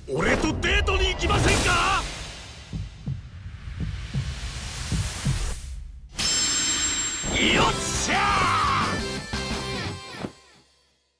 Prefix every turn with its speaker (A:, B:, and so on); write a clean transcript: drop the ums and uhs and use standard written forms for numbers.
A: 俺とデートに行きませんか？よっしゃー！